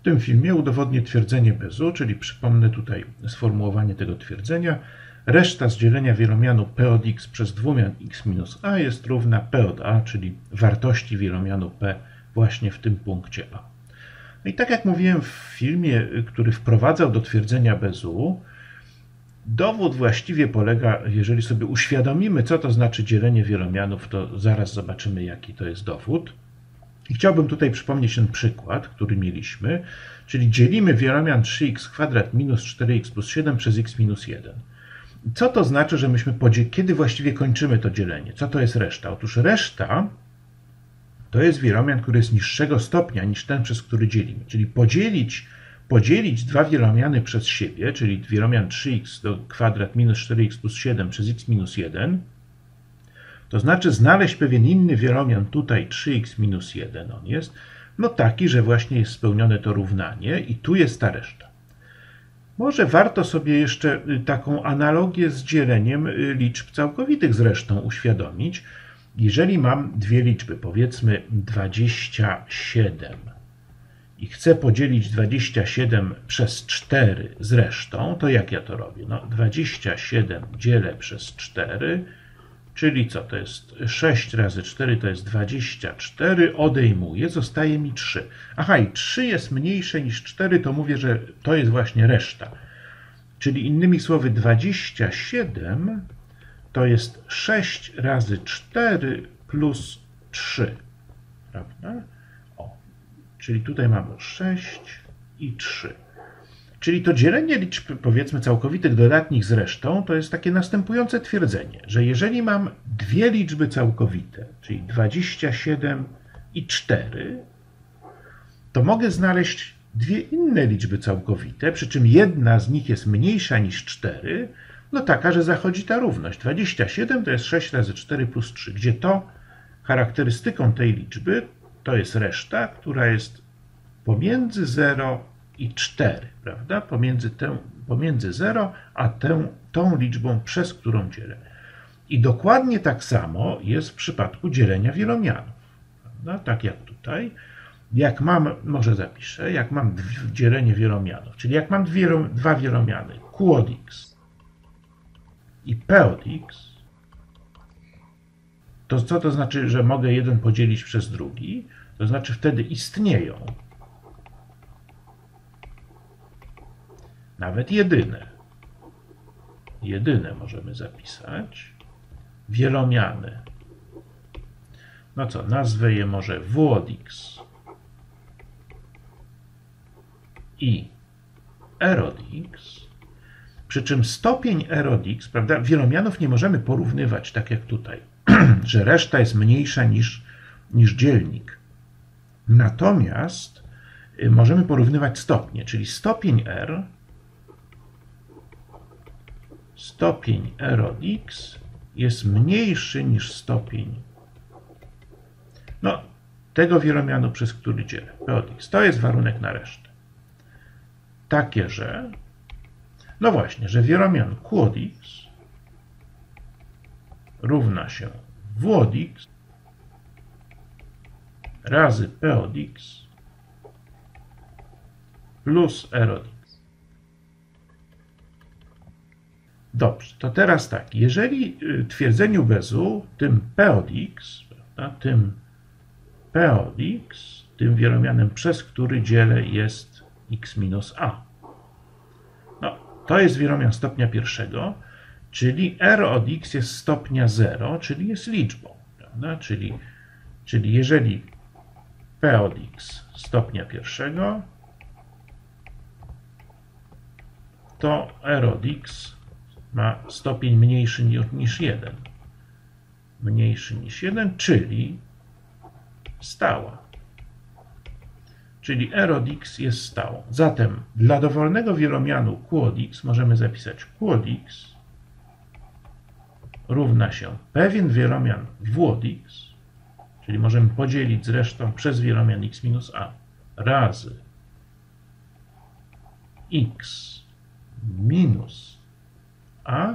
tym filmie udowodnię twierdzenie Bezu, czyli przypomnę tutaj sformułowanie tego twierdzenia. Reszta z dzielenia wielomianu p od x przez dwumian x minus a jest równa p od a, czyli wartości wielomianu p właśnie w tym punkcie a. No i tak jak mówiłem w filmie, który wprowadzał do twierdzenia Bezu, dowód właściwie polega, jeżeli sobie uświadomimy, co to znaczy dzielenie wielomianów, to zaraz zobaczymy, jaki to jest dowód. I chciałbym tutaj przypomnieć ten przykład, który mieliśmy, czyli dzielimy wielomian 3x² minus 4x plus 7 przez x minus 1. Co to znaczy, że myśmy kiedy właściwie kończymy to dzielenie? Co to jest reszta? Otóż reszta to jest wielomian, który jest niższego stopnia niż ten, przez który dzielimy. Czyli podzielić dwa wielomiany przez siebie, czyli wielomian 3x² minus 4x plus 7 przez x minus 1, to znaczy znaleźć pewien inny wielomian, tutaj 3x minus 1 on jest, no taki, że właśnie jest spełnione to równanie i tu jest ta reszta. Może warto sobie jeszcze taką analogię z dzieleniem liczb całkowitych z resztą uświadomić. Jeżeli mam dwie liczby, powiedzmy 27 i chcę podzielić 27 przez 4 z resztą, to jak ja to robię? No 27 dzielę przez 4, czyli co? To jest 6 razy 4 to jest 24, odejmuję, zostaje mi 3. Aha, i 3 jest mniejsze niż 4, to mówię, że to jest właśnie reszta. Czyli innymi słowy 27 to jest 6 razy 4 plus 3. Prawda? O, czyli tutaj mamy 6 i 3. Czyli to dzielenie liczb, powiedzmy, całkowitych dodatnich z resztą, to jest takie następujące twierdzenie, że jeżeli mam dwie liczby całkowite, czyli 27 i 4, to mogę znaleźć dwie inne liczby całkowite, przy czym jedna z nich jest mniejsza niż 4, no taka, że zachodzi ta równość. 27 to jest 6 razy 4 plus 3, gdzie to charakterystyką tej liczby to jest reszta, która jest pomiędzy 0 i 4, prawda? Pomiędzy 0 a tą liczbą, przez którą dzielę. I dokładnie tak samo jest w przypadku dzielenia wielomianów. Prawda? Tak jak tutaj. Jak mam, może zapiszę, jak mam dzielenie wielomianów, czyli jak mam dwa wielomiany q od x i p od x, to co to znaczy, że mogę jeden podzielić przez drugi? To znaczy wtedy istnieją nawet jedyne możemy zapisać, wielomiany. No co, nazwę je może w od x i r od x, przy czym stopień r od x, prawda, wielomianów nie możemy porównywać tak jak tutaj, że reszta jest mniejsza niż dzielnik. Natomiast możemy porównywać stopnie, czyli stopień r od x jest mniejszy niż stopień tego wielomianu, przez który dzielę, p od x. To jest warunek na resztę. Takie, że no właśnie, że wielomian q od x równa się w od x razy p od x plus r od x. Dobrze, to teraz tak, jeżeli w twierdzeniu Bezu tym p od x, prawda, tym wielomianem, przez który dzielę, jest x minus a. No, to jest wielomian stopnia pierwszego, czyli r od x jest stopnia 0, czyli jest liczbą. Prawda? Czyli jeżeli p od x stopnia pierwszego, to r od x ma stopień mniejszy niż 1. Mniejszy niż 1, czyli stała. Czyli r od x jest stałą. Zatem dla dowolnego wielomianu q od x możemy zapisać q od x równa się pewien wielomian w od x, czyli możemy podzielić zresztą przez wielomian x minus a razy x minus a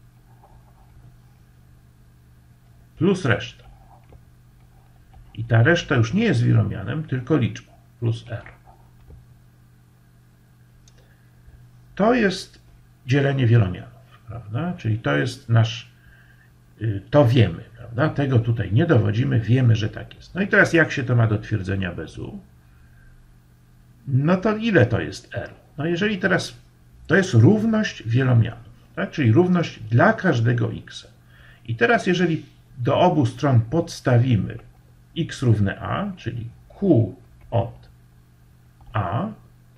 plus reszta. I ta reszta już nie jest wielomianem, tylko liczbą plus r. to jest dzielenie wielomianów, prawda? Czyli to jest to wiemy, prawda? Tego tutaj nie dowodzimy, wiemy, że tak jest. No i teraz jak się to ma do twierdzenia bez u? No to ile to jest R? No jeżeli teraz to jest równość wielomianów, tak? Czyli równość dla każdego x. I teraz jeżeli do obu stron podstawimy x równe a, czyli q od a,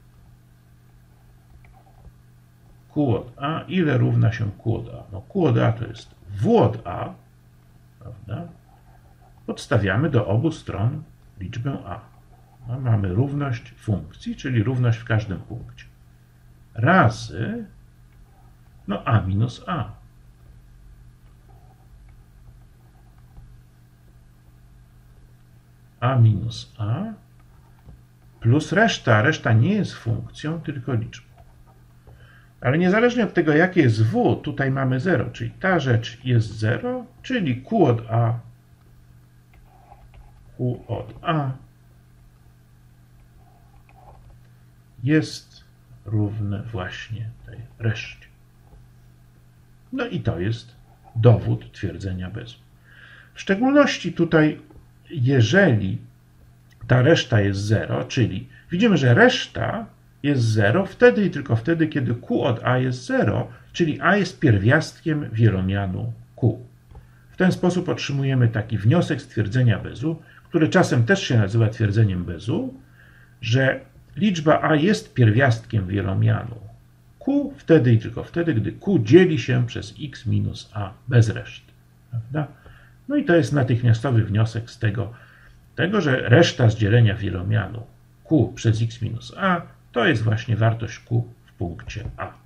q od a, ile równa się q od a? No q od a to jest w od a, prawda? Podstawiamy do obu stron liczbę a. No, mamy równość funkcji, czyli równość w każdym punkcie. Razy no a minus a. A minus a plus reszta. Reszta nie jest funkcją, tylko liczbą. Ale niezależnie od tego, jakie jest w, tutaj mamy 0, czyli ta rzecz jest 0, czyli q od a jest równe właśnie tej reszcie. No i to jest dowód twierdzenia bez. W szczególności tutaj, jeżeli ta reszta jest 0, czyli widzimy, że reszta jest 0 wtedy i tylko wtedy, kiedy q od a jest 0, czyli a jest pierwiastkiem wielomianu q. W ten sposób otrzymujemy taki wniosek z twierdzenia bezu, który czasem też się nazywa twierdzeniem bezu, że liczba a jest pierwiastkiem wielomianu q wtedy i tylko wtedy, gdy q dzieli się przez x minus a bez reszty. Prawda? No i to jest natychmiastowy wniosek z tego, że reszta z dzielenia wielomianu q przez x minus a to jest właśnie wartość q w punkcie a.